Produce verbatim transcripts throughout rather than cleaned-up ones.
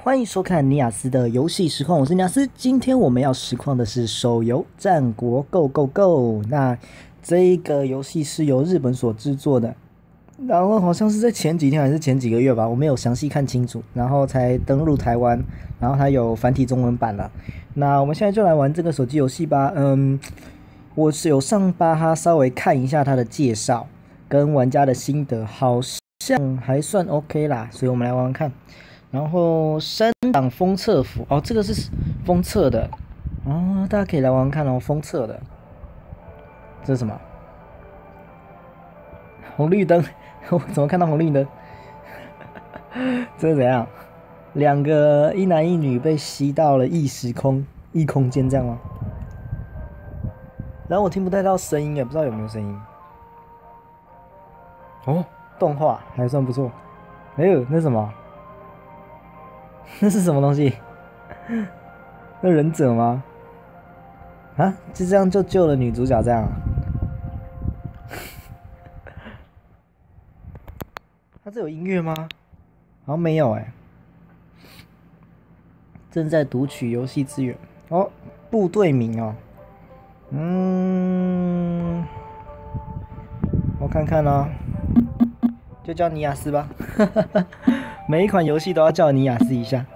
欢迎收看尼亚斯的游戏实况，我是尼亚斯。今天我们要实况的是手游《战国 Go Go Go》。那这个游戏是由日本所制作的，然后好像是在前几天还是前几个月吧，我没有详细看清楚，然后才登陆台湾，然后它有繁体中文版了。那我们现在就来玩这个手机游戏吧。嗯，我是有上巴哈稍微看一下它的介绍跟玩家的心得，好像还算 OK 啦，所以我们来玩玩看。然后三档封测服哦，这个是封测的哦，大家可以来玩玩看哦，封测的。这是什么？红绿灯，我怎么看到红绿灯？这是怎样？两个一男一女被吸到了异时空、异空间，这样吗？然后我听不太到声音，也不知道有没有声音。哦，动画还算不错。哎呦，那什么？那是什么东西？那忍者吗？啊，就这样就救了女主角这样、啊？它这有音乐吗？好像没有哎、欸。正在读取游戏资源哦，部队名哦，嗯，我看看哦，就叫尼亚斯吧。每一款游戏都要叫尼亚斯一下，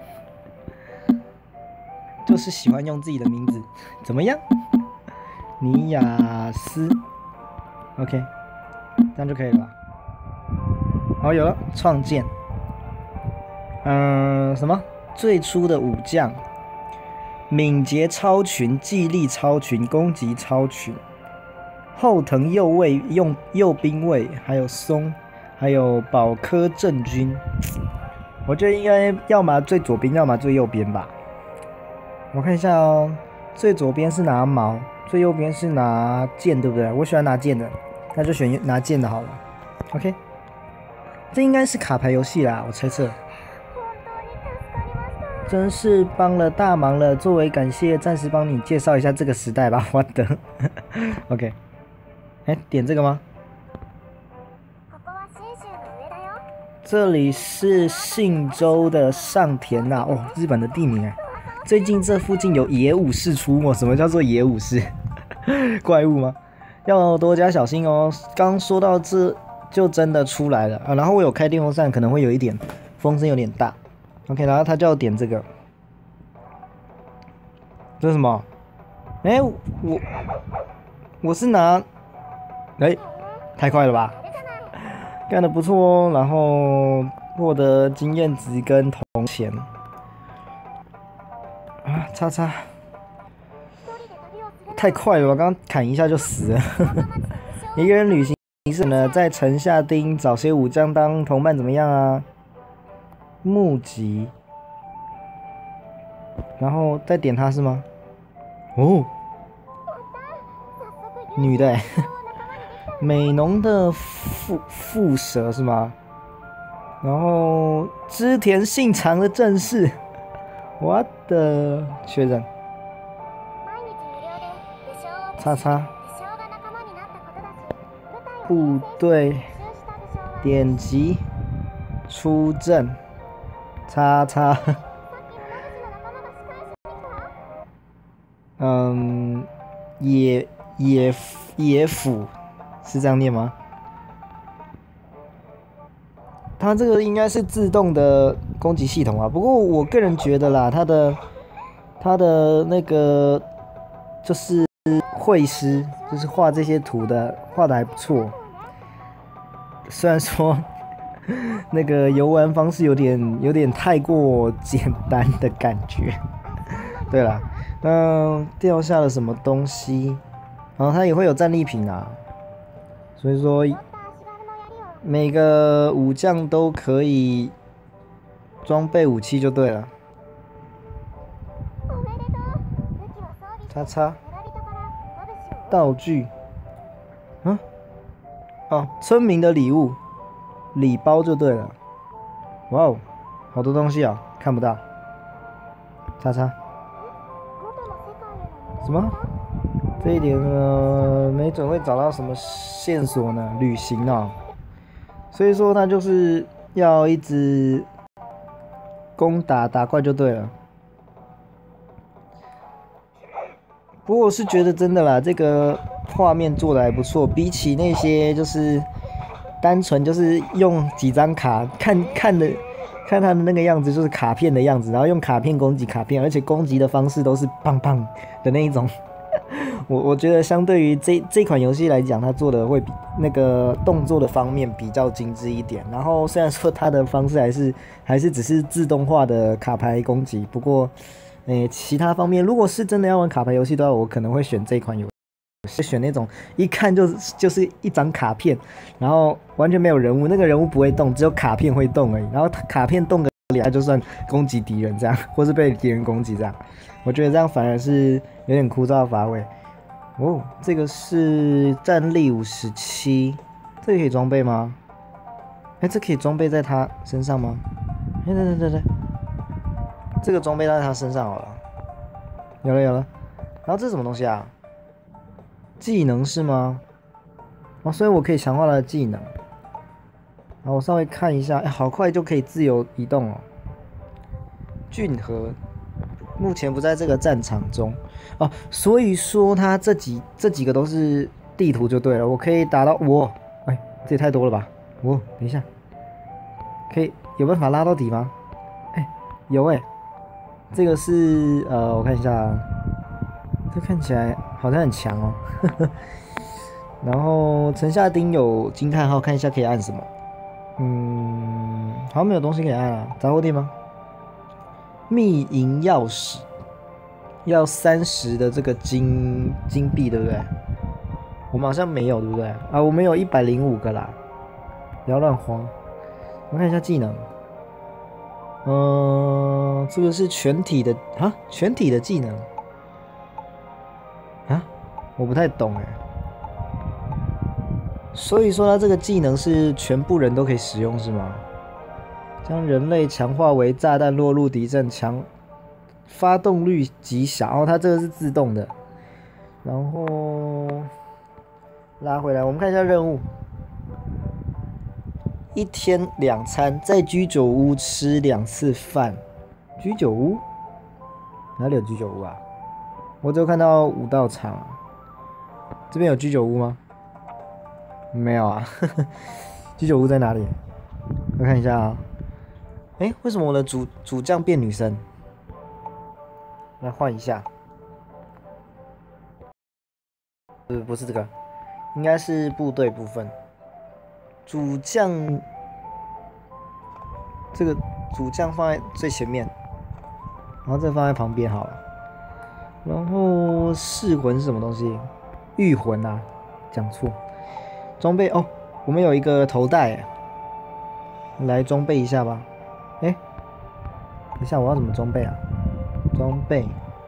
就是喜欢用自己的名字，怎么样？尼亚斯 ，OK， 这样就可以了吧？好，有了，创建。嗯、呃，什么？最初的武将，敏捷超群、技力超群、攻击超群，后藤右卫、右右兵卫，还有松，还有保科正军。我觉得应该要么最左边，要么最右边吧。我看一下哦，最左边是拿矛，最右边是拿剑，对不对？我喜欢拿剑的，那就选拿剑的好了。OK， 这应该是卡牌游戏啦，我猜测。真是帮了大忙了，作为感谢，暂时帮你介绍一下这个时代吧。我的 ，OK， 哎、欸，点这个吗？这里是信州的上田呐、啊，哦，日本的地名哎。最近这附近有野武士出没，什么叫做野武士？怪物吗？要多加小心哦。刚说到这就真的出来了啊，然后我有开电风扇，可能会有一点风声有点大。OK， 然后他就要点这个，这是什么？哎、欸，我我是拿，哎、欸，太快了吧，干得不错哦，然后获得经验值跟铜钱啊，叉叉，太快了吧，刚刚砍一下就死了。一个人旅行是呢，在城下町找些武将当同伴怎么样啊？募集，然后再点它是吗？哦，女的欸，美浓的副副蛇是吗？然后织田信长的正室，我的确认，叉叉，部队点击出阵。叉叉，嗯，野野野府是这样念吗？它这个应该是自动的攻击系统啊，不过我个人觉得啦，它的它的那个就是绘师，就是画这些图的，画的还不错，虽然说。那个游玩方式有点有点太过简单的感觉。对了，嗯，掉下了什么东西？然后它也会有战利品啊，所以说每个武将都可以装备武器就对了。叉叉道具，嗯，哦，村民的礼物。礼包就对了，哇哦，好多东西啊，看不到。叉叉，什么？这一点呢，没准会找到什么线索呢？旅行啊，所以说他就是要一直攻打打怪就对了。不过我是觉得真的啦，这个画面做的还不错，比起那些就是单纯就是用几张卡看看的看他的那个样子，就是卡片的样子，然后用卡片攻击卡片，而且攻击的方式都是棒棒的那一种。我我觉得相对于这这款游戏来讲，它做的会比那个动作的方面比较精致一点。然后虽然说它的方式还是还是只是自动化的卡牌攻击，不过，诶、欸，其他方面如果是真的要玩卡牌游戏的话，我可能会选这款游戏，选那种一看就就是一张卡片，然后完全没有人物，那个人物不会动，只有卡片会动而已。然后卡片动个两下就算攻击敌人这样，或是被敌人攻击这样，我觉得这样反而是有点枯燥乏味。哦，这个是战力五十七，这个可以装备吗？哎，这可以装备在他身上吗？哎，对对对对，这个装备在他身上好了，有了有了。然后这是什么东西啊？技能是吗？哦，所以我可以强化他的技能。然后我稍微看一下，哎，好快就可以自由移动哦。俊和目前不在这个战场中哦，所以说他这几这几个都是地图就对了。我可以打到我，哎，这也太多了吧！我等一下，可以有办法拉到底吗？哎，有哎，这个是呃，我看一下，这看起来好像很强哦。然后城下町有惊叹号，看一下可以按什么？嗯，好像没有东西可以按啊。杂货店吗？秘银钥匙要三十的这个金金币，对不对？我们好像没有，对不对？啊，我们有一百零五个啦，不要乱花。我们看一下技能，嗯、呃，这个是全体的啊，全体的技能啊，我不太懂哎。所以说它这个技能是全部人都可以使用是吗？将人类强化为炸弹落入敌阵，强发动率极小。然后它这个是自动的，然后拉回来，我们看一下任务：一天两餐，在居酒屋吃两次饭。居酒屋？哪里有居酒屋啊？我只有看到武道场。这边有居酒屋吗？没有啊。居酒屋在哪里？我看一下啊。哎、欸，为什么我的主主将变女生？来换一下。呃，不是这个，应该是部队部分。主将，这个主将放在最前面，然后这个放在旁边好了。然后噬魂是什么东西？御魂啊，讲错。装备哦，我们有一个头带，来装备一下吧。哎、欸，等一下，我要怎么装备啊？装备，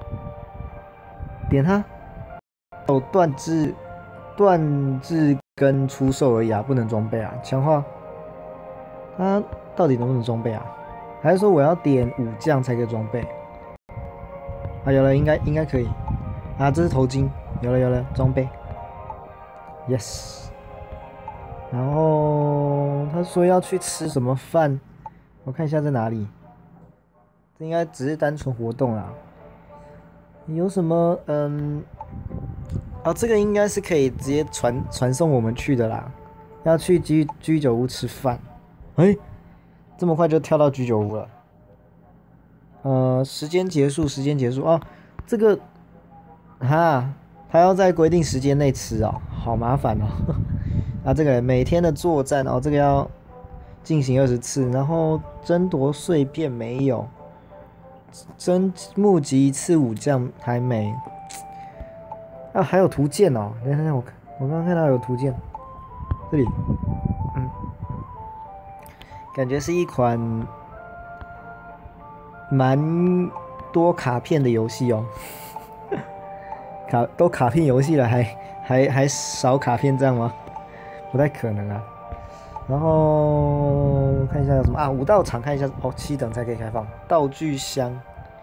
点它。有断肢、断肢跟出售而已啊，不能装备啊。强化，它到底能不能装备啊？还是说我要点武将才可以装备？啊，有了，应该应该可以。啊，这是头巾，有了有了，装备。Yes。然后他说要去吃什么饭？我看一下在哪里，这应该只是单纯活动啦。有什么嗯？哦，这个应该是可以直接传传送我们去的啦。要去居居酒屋吃饭，哎、欸，这么快就跳到居酒屋了。呃，时间结束，时间结束哦。这个，哈，他要在规定时间内吃哦，好麻烦哦。啊，这个每天的作战哦，这个要进行二十次，然后争夺碎片没有，争募集一次武将还没，啊，还有图鉴哦，等等等，我我刚刚看到有图鉴，这里，嗯，感觉是一款蛮多卡片的游戏哦，卡都卡片游戏了，还还还少卡片这样吗？不太可能啊。然后看一下有什么啊？武道场看一下哦，七等才可以开放。道具箱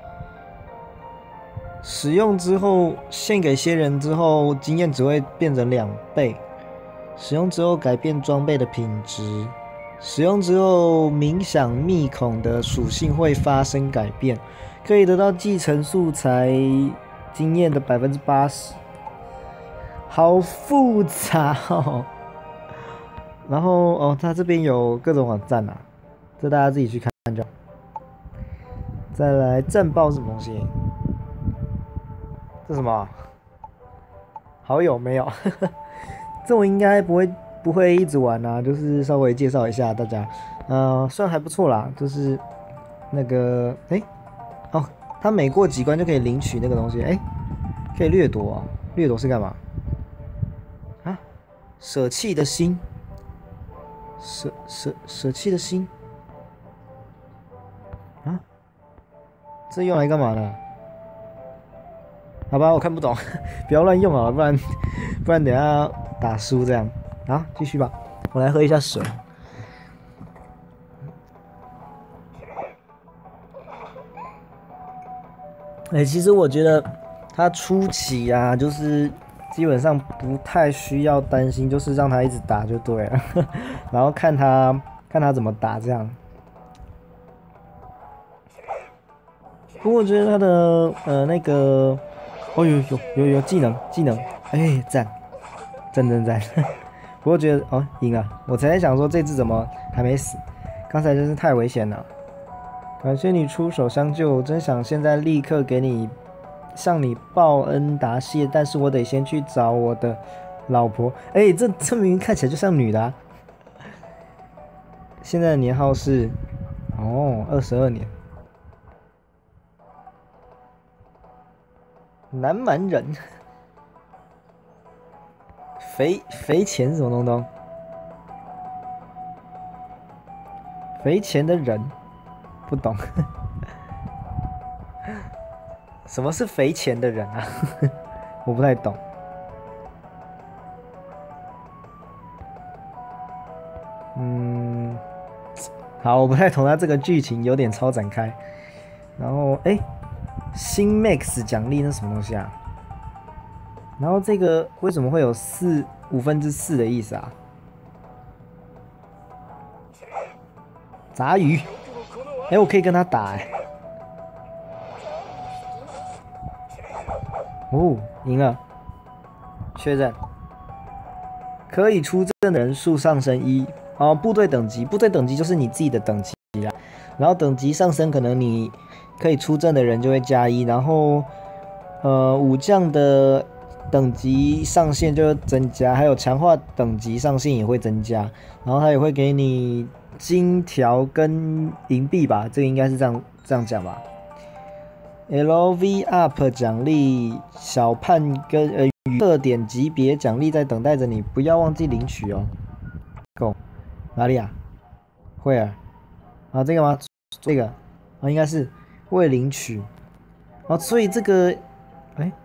使用之后献给些人之后，经验只会变成两倍。使用之后改变装备的品质。 使用之后，冥想密孔的属性会发生改变，可以得到继承素材经验的百分之八十。好复杂哦。然后哦，它这边有各种网站啊，这大家自己去看就好。再来战报是什么东西？这什么？好友没有？这我应该不会不会一直玩啊，就是稍微介绍一下大家。呃，算还不错啦，就是那个哎、欸、哦，他每过几关就可以领取那个东西，哎、欸，可以掠夺、哦。掠夺是干嘛？啊？舍弃的心。舍舍舍弃的心。啊？这用来干嘛呢？好吧，我看不懂，不要乱用啊，不然不然等下打输这样。好，继续吧，我来喝一下水。哎、欸，其实我觉得它初期啊，就是基本上不太需要担心，就是让他一直打就对了，然后看他看他怎么打这样。不过我觉得他的呃那个，哦有有有有技能技能，哎赞赞赞赞！不过觉得哦赢了，我才在想说这只怎么还没死，刚才真是太危险了。感谢你出手相救，真想现在立刻给你向你报恩答谢，但是我得先去找我的老婆。哎，这这明明看起来就像女的啊！现在的年号是哦二十二年。南蛮人，肥肥钱什么东东？肥钱的人，不懂。什么是肥钱的人啊？我不太懂。嗯，好，我不太懂他这个剧情有点超展开。然后，哎、欸，新 Max 奖励那什么东西啊？然后这个为什么会有四五分之四的意思啊？杂鱼，哎、欸，我可以跟他打哎、欸。哦，赢了，确认。可以出阵的人数上升一。哦，部队等级，部队等级就是你自己的等级啦。然后等级上升，可能你可以出阵的人就会加一，然后呃武将的等级上限就会增加，还有强化等级上限也会增加，然后他也会给你金条跟银币吧，这个应该是这样这样讲吧。L V up 奖励小判跟呃特点级别奖励在等待着你，不要忘记领取哦。Go 哪里啊？惠尔啊，这个吗？这个啊，应该是未领取。啊，所以这个，哎、欸，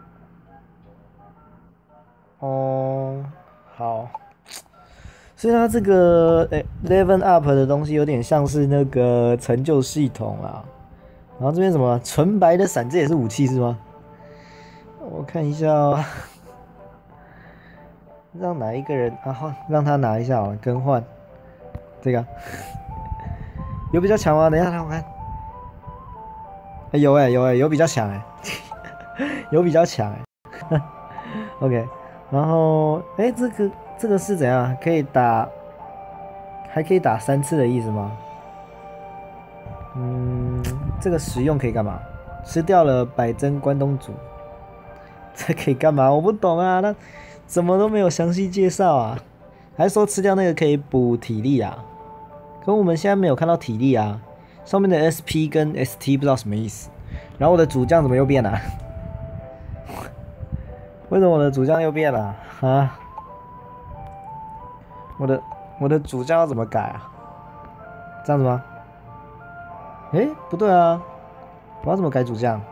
哦，好。所以它这个诶 ，Level Up 的东西有点像是那个成就系统啊。然后这边什么纯白的伞，这也是武器是吗？我看一下、哦，让哪一个人啊？让他拿一下好了，更换这个有比较强吗？等一下让我看，欸、有哎、欸、有哎、欸、有比较强哎、欸，有比较强哎、欸。OK， 然后哎、欸、这个这个是怎样？可以打，还可以打三次的意思吗？嗯，这个使用可以干嘛？吃掉了百针关东煮，这可以干嘛？我不懂啊，那怎么都没有详细介绍啊？还说吃掉那个可以补体力啊？可我们现在没有看到体力啊，上面的 S P 跟 S T 不知道什么意思。然后我的主将怎么又变了、啊？为什么我的主将又变了啊？我的我的主将要怎么改啊？这样子吗？诶，不对啊，我要怎么改主将？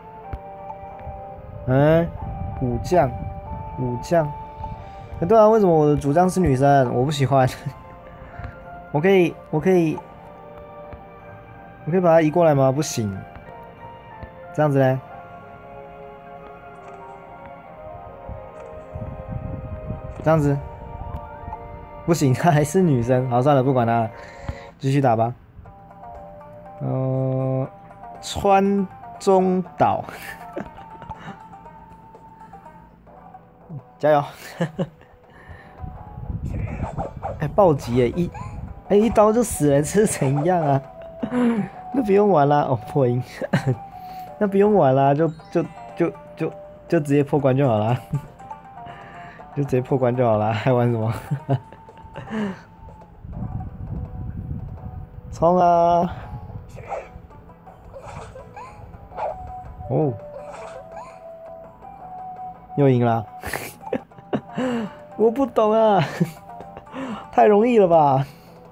嗯，武将，武将，欸、对啊，为什么我的主将是女生？我不喜欢。我可以，我可以，我可以把它移过来吗？不行。这样子嘞？这样子？ 不行，她还是女生。好，算了，不管她了，继续打吧。嗯、呃，川中岛，加油！哎、欸，暴击耶！一哎、欸、一刀就死了，这是怎样啊？那不用玩啦，哦破音，那不用玩啦，就就就就就直接破关就好啦，就直接破关就好啦，还玩什么？冲啊！哦，又赢了，我不懂啊，太容易了吧？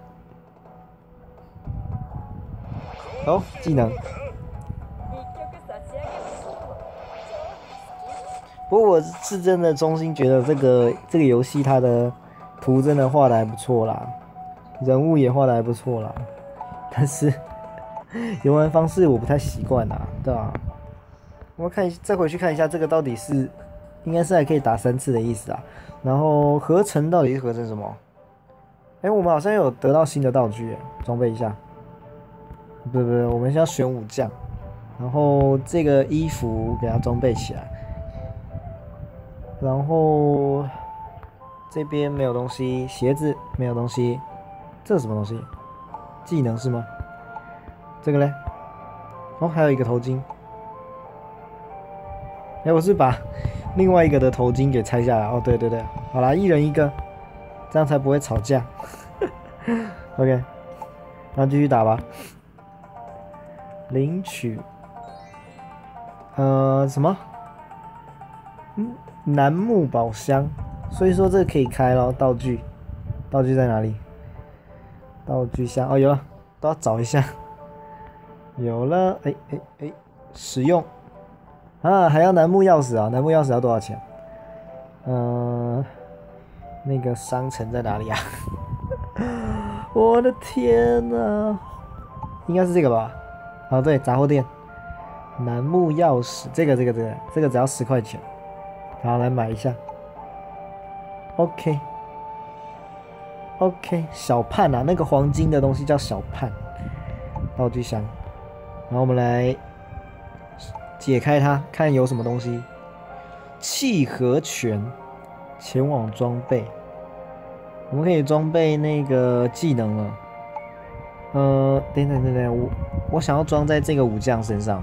哦，技能。不过我是真的衷心觉得这个这个游戏它的图真的画的还不错啦，人物也画的还不错啦，但是游玩方式我不太习惯啦，对吧、啊？我们看再回去看一下这个到底是应该是还可以打三次的意思啊。然后合成到底是合成什么？哎、欸，我们好像有得到新的道具，装备一下。不不不，我们先要选武将，然后这个衣服给它装备起来，然后这边没有东西，鞋子没有东西，这是什么东西？技能是吗？这个嘞？哦，还有一个头巾。哎、欸，我是把另外一个的头巾给拆下来。哦，对对对，好啦，一人一个，这样才不会吵架。OK， 那继续打吧。领取，呃，什么？嗯，楠木宝箱，所以说这个可以开咯。道具，道具在哪里？道具箱哦，有了，都要找一下。有了，哎哎哎，使用啊，还要楠木钥匙啊？楠木钥匙要多少钱？呃，那个商城在哪里啊？我的天哪，应该是这个吧？哦，对，杂货店，楠木钥匙，这个这个这个这个只要十块钱，好，来买一下。OK OK， 小判啊，那个黄金的东西叫小判，道具箱，然后我们来解开它，看有什么东西。契合拳，前往装备，我们可以装备那个技能了。呃，等等等等，我我想要装在这个武将身上。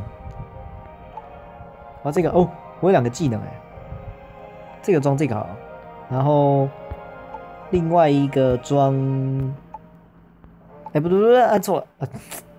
啊，这个哦，我有两个技能哎，这个装这个好，然后另外一个装，哎不对不对，按错了，啊，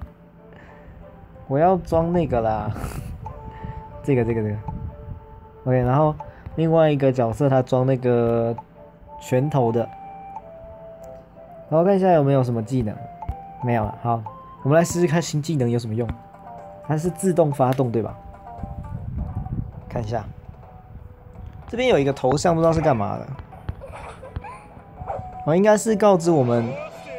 我要装那个啦，这个这个这个 ，OK， 然后另外一个角色他装那个拳头的，然后看一下有没有什么技能。没有了，好，我们来试试看新技能有什么用。它是自动发动，对吧？看一下，这边有一个头像，不知道是干嘛的。哦，应该是告知我们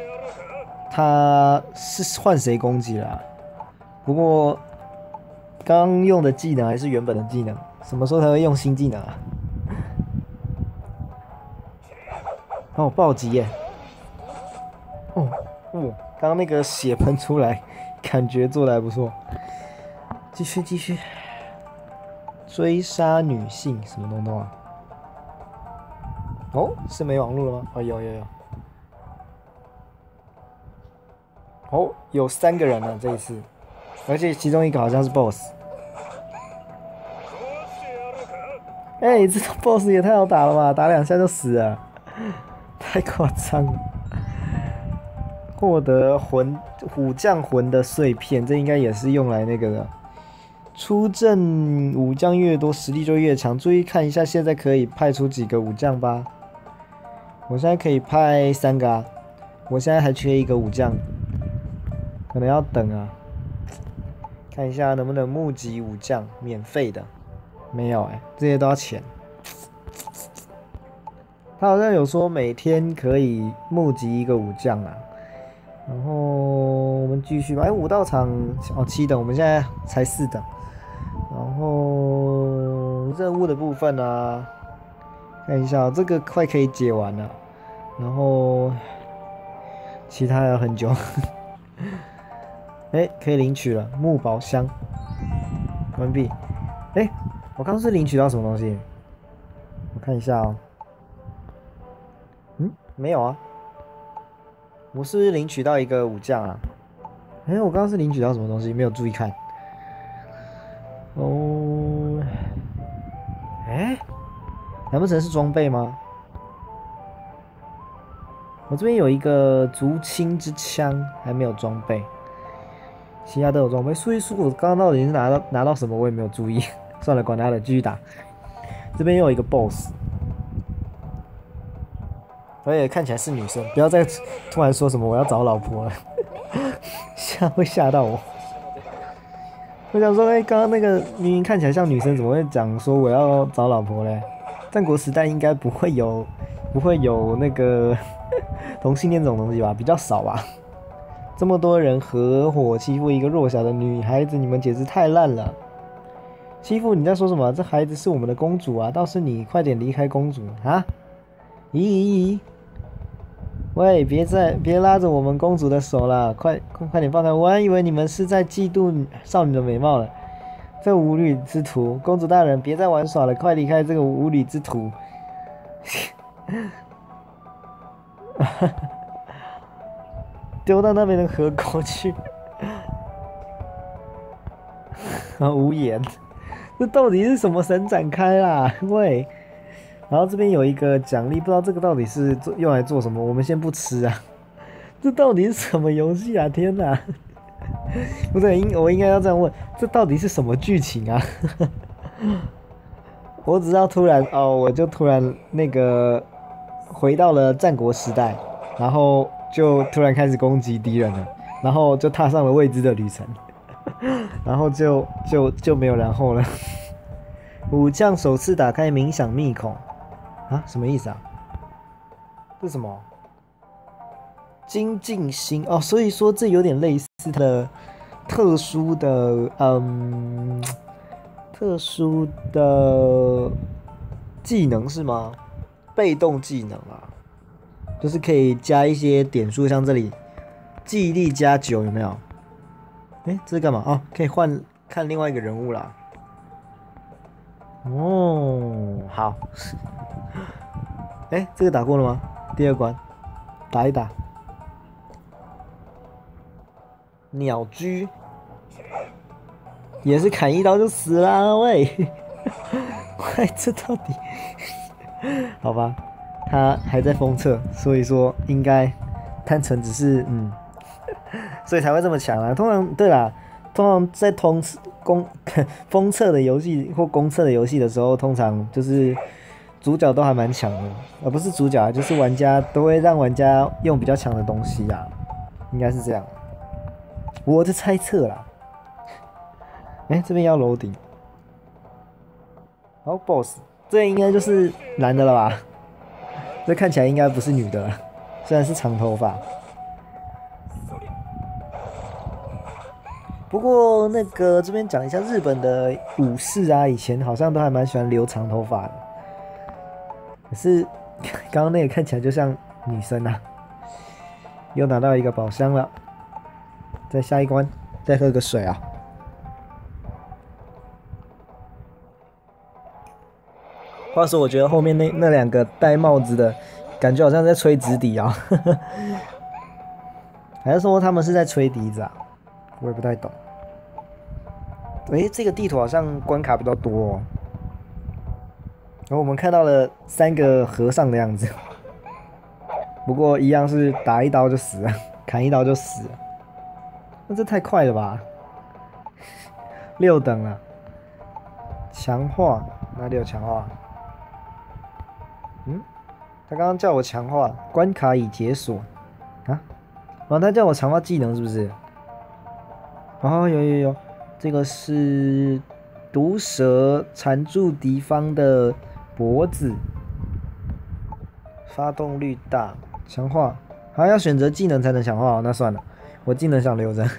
他是换谁攻击了啊。不过刚用的技能还是原本的技能，什么时候才会用新技能啊？哦，暴击耶！哦哦。刚刚那个血喷出来，感觉做的还不错。继续继续，追杀女性什么东东啊？哦，是没网络了吗？哦，有有有。哦，有三个人了这一次，而且其中一个好像是 boss。哎、欸，这个 boss 也太好打了吧，打两下就死了，太夸张了。获得魂武将魂的碎片，这应该也是用来那个的。出阵武将越多，实力就越强。注意看一下，现在可以派出几个武将吧。我现在可以派三个啊，我现在还缺一个武将，可能要等啊。看一下能不能募集武将，免费的。没有哎、欸，这些都要钱。他好像有说每天可以募集一个武将啊。然后我们继续吧。哎，武道场哦七等，我们现在才四等。然后任务的部分啊，看一下、哦、这个快可以解完了。 然后其他还要很久。哎、欸，可以领取了木宝箱，关闭。哎、欸，我刚刚是领取到什么东西？我看一下哦。嗯，没有啊。我是不是领取到一个武将啊？哎、欸，我刚刚是领取到什么东西？没有注意看。哦，哎、欸，难不成是装备吗？我这边有一个竹青之枪，还没有装备，其他都有装备。所以说，我刚刚到底是拿到拿到什么，我也没有注意。算了，管他的，继续打。这边又有一个 boss， 而且看起来是女生，不要再突然说什么我要找老婆了，吓会吓到我。我想说，哎、欸，刚刚那个明明看起来像女生，怎么会讲说我要找老婆嘞？战国时代应该不会有，不会有那个。同性恋这种东西吧，比较少吧。这么多人合伙欺负一个弱小的女孩子，你们简直太烂了！欺负你在说什么？这孩子是我们的公主啊，倒是你快点离开公主啊！咦咦咦！喂，别再别拉着我们公主的手了，快快快点放开！我还以为你们是在嫉妒少女的美貌了。这无理之徒，公主大人，别再玩耍了，快离开这个无理之徒！丢到那边的河沟去，啊，无言，这到底是什么神展开啦？喂，然后这边有一个奖励，不知道这个到底是用来做什么，我们先不吃啊。这到底是什么游戏啊？天哪！不对，应我应该要这样问，这到底是什么剧情啊？我只知道突然哦，我就突然那个回到了战国时代。然后就突然开始攻击敌人了，然后就踏上了未知的旅程，然后就就就没有然后了。武将首次打开冥想密孔，啊，什么意思啊？这是什么？精进心哦，所以说这有点类似的特殊的嗯特殊的技能是吗？被动技能啊。就是可以加一些点数，像这里记忆力加九有没有？哎、欸，这是干嘛？哦，可以换看另外一个人物啦。哦，好。哎、欸，这个打过了吗？第二关，打一打。鸟居也是砍一刀就死啦，喂！喂，这到底？好吧。他还在封测，所以说应该单纯只是嗯，所以才会这么强啊。通常对啦，通常在通公封测的游戏或公测的游戏的时候，通常就是主角都还蛮强的，而不是主角啊，就是玩家都会让玩家用比较强的东西啊，应该是这样。我的猜测啦。哎、欸，这边要楼顶，好 boss， 这应该就是男的了吧？这看起来应该不是女的，虽然是长头发。不过那个这边讲一下日本的武士啊，以前好像都还蛮喜欢留长头发的。可是刚刚那个看起来就像女生啊。又拿到一个宝箱了，再下一关，再喝个水啊。话说，我觉得后面那那两个戴帽子的，感觉好像在吹直笛啊，还是说他们是在吹笛子啊？我也不太懂。诶、欸，这个地图好像关卡比较多哦。然后我们看到了三个和尚的样子，不过一样是打一刀就死了，砍一刀就死了。那这太快了吧？六等了，强化哪里有强化？嗯，他刚刚叫我强化，关卡已解锁啊！哦，他叫我强化技能是不是？哦，有有有，这个是毒蛇缠住敌方的脖子，发动率大，强化，还要选择技能才能强化，那算了，我技能想留着。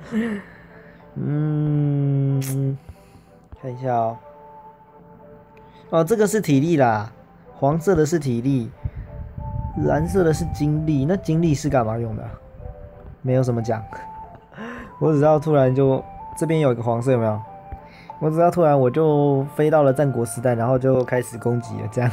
嗯，看一下哦。哦，这个是体力啦。黄色的是体力， 蓝色的是精力，那精力是干嘛用的？没有什么讲，我只知道突然就这边有一个黄色，有没有？我只知道突然我就飞到了战国时代，然后就开始攻击了，这样。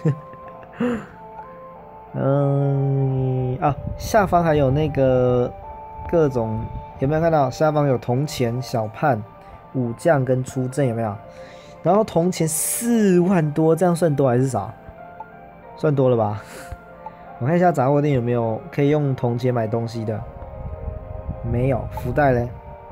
嗯啊，下方还有那个各种，有没有看到？下方有铜钱、小判、武将跟出阵，有没有？然后铜钱四万多，这样算多还是少？算多了吧？我看一下杂货店有没有可以用铜钱买东西的，没有。福袋嘞？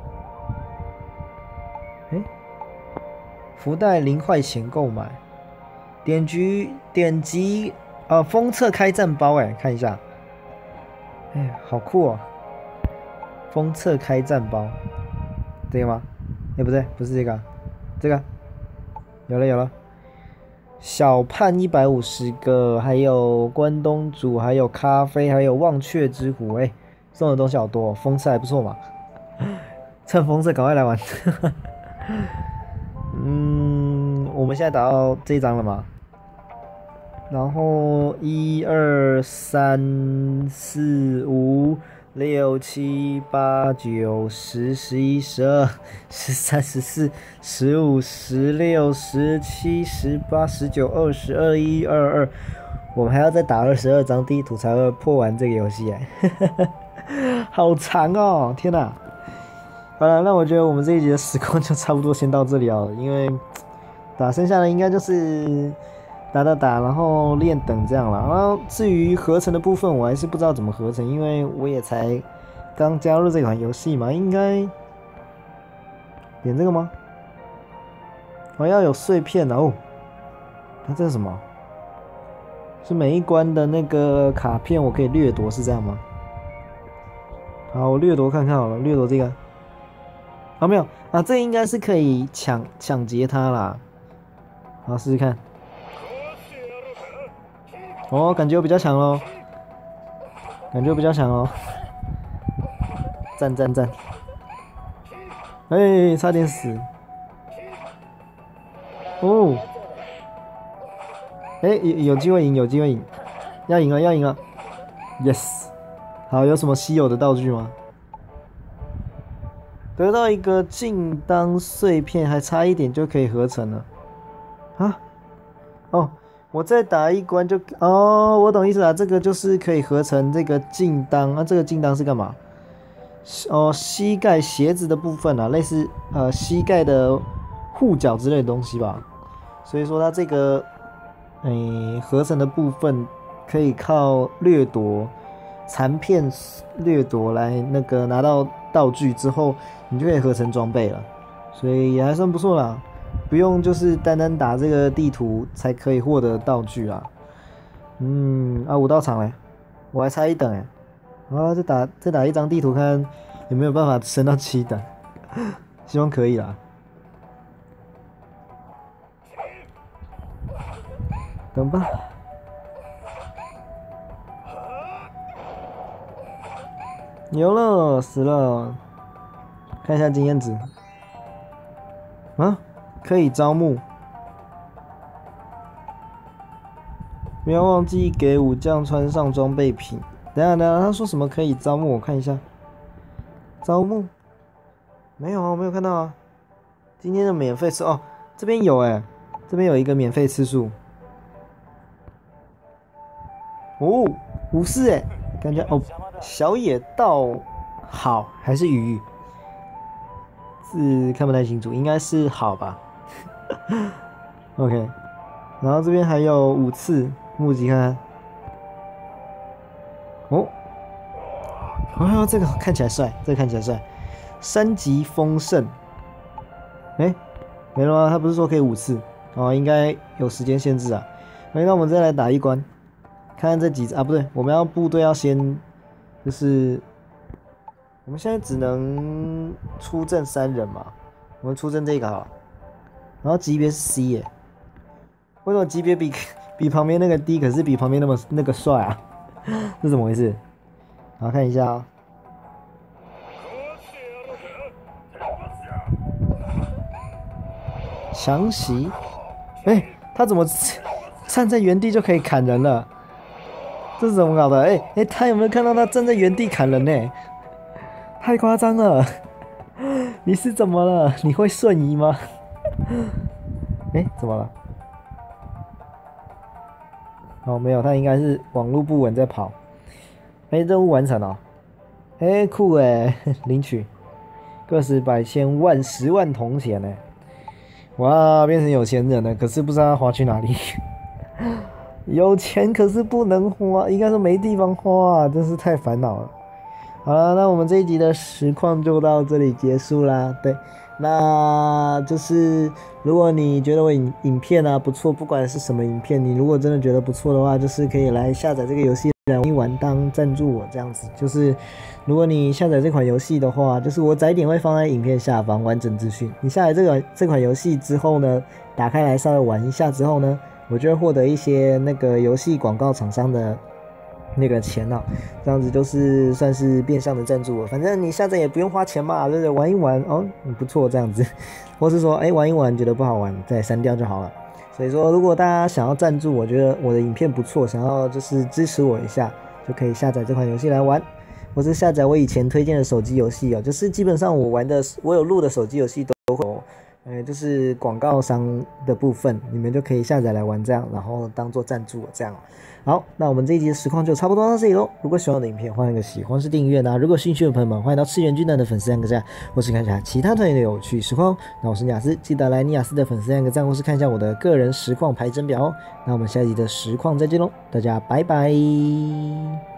哎，福袋零块钱购买，点击点击呃封测开战包，哎，看一下，哎，好酷哦！封测开战包，这个吗？哎，不对，不是这个，这个有了有了。小判一百五十个，还有关东煮，还有咖啡，还有忘却之壶，哎、欸，送的东西好多、哦，封测还不错嘛。趁封测赶快来玩。嗯，我们现在打到这一张了嘛？然后一二三四五。六七八九十十一十二十三十四十五十六十七十八十九二十二一二二，我们还要再打二十二张地图才会破完这个游戏哎，好长哦！天哪！好了，那我觉得我们这一集的时光就差不多先到这里好了，因为打剩下的应该就是打打打，然后练等这样了。然后至于合成的部分，我还是不知道怎么合成，因为我也才刚加入这款游戏嘛。应该点这个吗？我、哦、要有碎片的哦。那这是什么？是每一关的那个卡片，我可以掠夺，是这样吗？好，我掠夺看看好了，掠夺这个。啊，没有啊，这应该是可以抢抢劫它啦。好，试试看。哦，感觉我比较强咯，感觉我比较强咯，赞赞赞！哎，差点死！哦，哎，有有机会赢，有机会赢，要赢了，要赢了 ！Yes， 好，有什么稀有的道具吗？得到一个劲当碎片，还差一点就可以合成了。啊？哦。我再打一关就哦，我懂意思了，这个就是可以合成这个劲裆啊，这个劲裆是干嘛？哦，膝盖鞋子的部分啊，类似呃膝盖的护脚之类的东西吧。所以说它这个诶、欸、合成的部分可以靠掠夺残片掠夺来那个拿到道具之后，你就可以合成装备了，所以也还算不错啦。不用就是单单打这个地图才可以获得道具啦。嗯啊，五道场嘞，我还差一等哎。啊，再打再打一张地图，看有没有办法升到七等，希望可以啦。等吧。牛了，死了。看一下经验值。啊？可以招募，不要忘记给武将穿上装备品。等一下，等一下，他说什么可以招募？我看一下，招募没有啊，我没有看到啊。今天的免费次哦，这边有哎，这边有一个免费次数。哦，武士哎，感觉哦，小野道好还是鱼？字看不太清楚，应该是好吧。OK， 然后这边还有五次募集看看。哦，哦，这个看起来帅，这个看起来帅。三级丰盛，哎、欸，没了吗？他不是说可以五次哦，应该有时间限制啊。那我们再来打一关，看看这几只啊，不对，我们要部队要先，就是我们现在只能出阵三人嘛，我们出阵这个好了。然后级别是 C 耶，为什么级别比比旁边那个低，可是比旁边那么那个帅啊？是怎么回事？好，看一下啊、哦。强袭，哎、欸，他怎么站在原地就可以砍人了？ 这是怎么搞的？哎、欸、哎、欸，他有没有看到他站在原地砍人呢？太夸张了！你是怎么了？你会瞬移吗？哎、欸，怎么了？哦，没有，他应该是网络不稳在跑。哎、欸，任务完成了。哎、欸，酷哎，领取个十百千万十万铜钱呢！哇，变成有钱人了，可是不知道他花去哪里。有钱可是不能花，应该说没地方花啊，真是太烦恼了。好了，那我们这一集的实况就到这里结束啦。对，那就是如果你觉得我影影片啊不错，不管是什么影片，你如果真的觉得不错的话，就是可以来下载这个游戏来玩一玩，当赞助我这样子。就是如果你下载这款游戏的话，就是我载点会放在影片下方完整资讯。你下载这个这款游戏之后呢，打开来稍微玩一下之后呢，我就会获得一些那个游戏广告厂商的那个钱啊，这样子就是算是变相的赞助我。反正你下载也不用花钱嘛，对不对？玩一玩哦，不错这样子，或是说哎玩一玩觉得不好玩再删掉就好了。所以说，如果大家想要赞助，我觉得我的影片不错，想要就是支持我一下，就可以下载这款游戏来玩。或是下载我以前推荐的手机游戏哦，就是基本上我玩的我有录的手机游戏都会有。呃，就是广告商的部分，你们就可以下载来玩这样，然后当做赞助这样。好，那我们这一集的实况就差不多到这里喽。如果喜欢我的影片，欢迎个喜欢是订阅啦。如果兴趣的朋友们，欢迎到次元军团的粉丝按个赞，或是看一下其他团员的有趣实况。那我是尼亚斯，记得来尼亚斯的粉丝按个赞，或是看一下我的个人实况排整表哦。那我们下一集的实况再见喽，大家拜拜。